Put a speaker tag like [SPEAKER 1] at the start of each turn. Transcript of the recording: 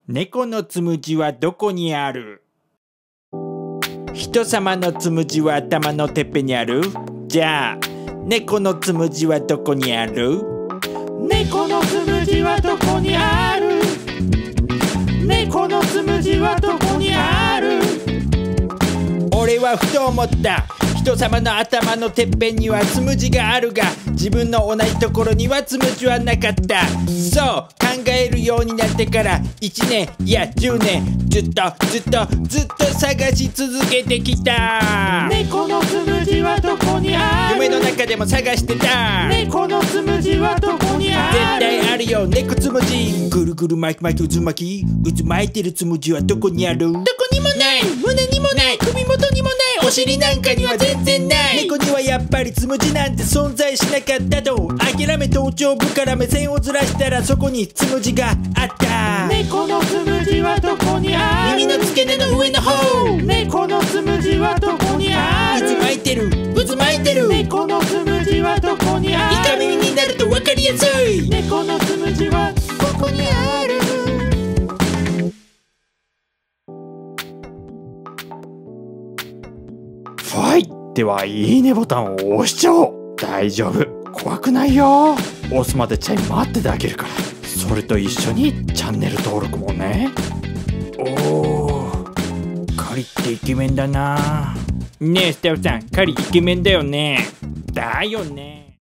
[SPEAKER 1] 猫のつむじはどこにある？人様のつむじは頭のてっぺんにある？じゃあ猫のつむじはどこにある？
[SPEAKER 2] 猫のつむじはどこにある？猫のつむじはどこにある？
[SPEAKER 1] 俺はふと思った。人様の頭のてっぺんにはつむじがあるが、自分の同じところにはつむじはなかった。そう考えるようになってから1年いや10年ずっと探し続けてきた。
[SPEAKER 2] 猫のつむじはどこにある？
[SPEAKER 1] 夢の中でも探してた。
[SPEAKER 2] 猫のつむじはどこにある？
[SPEAKER 1] 絶対あるよ猫つむじ。ぐるぐる巻き巻き渦巻き渦巻いてるつむじはどこにある？
[SPEAKER 2] どこにもない。胸にもない。首元にもない。お尻なんかには全然ない。
[SPEAKER 1] 猫にはやっぱりつむじなんて存在しなかったと諦め頭頂部から目線をずらしたらそこにつむじがあった。
[SPEAKER 2] 猫のつむじはどこにある？
[SPEAKER 1] 耳の付け根の上の方。
[SPEAKER 2] 猫のつむじはどこにある？
[SPEAKER 1] 渦巻いてる渦巻いてる。
[SPEAKER 2] 猫のつむじはどこにある？
[SPEAKER 1] イカ耳になると分かりやすい。
[SPEAKER 2] 猫のつむじはここにある。
[SPEAKER 1] はい、ではいいねボタンを押しちゃおう。大丈夫、怖くないよ。押すまでチャイム待っててあげるから。それと一緒にチャンネル登録もね。おー、カリってイケメンだな。ねえスタッフさん、カリイケメンだよね。だよね。